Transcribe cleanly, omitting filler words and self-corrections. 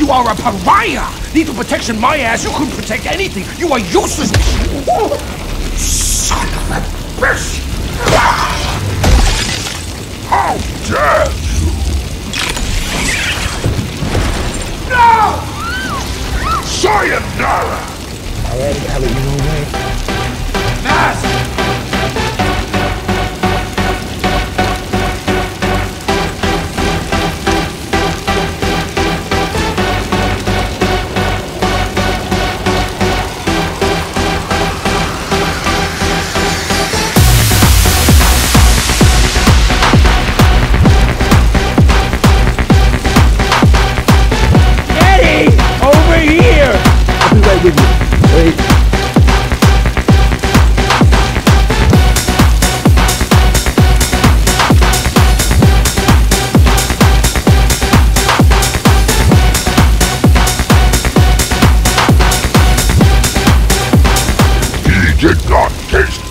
You are a pariah! Need protection my ass, you couldn't protect anything! You are useless! Son of a bitch! How dare you! No! Sayonara! Alright, got it, you know what? Mask! Right with you. Wait. He did not taste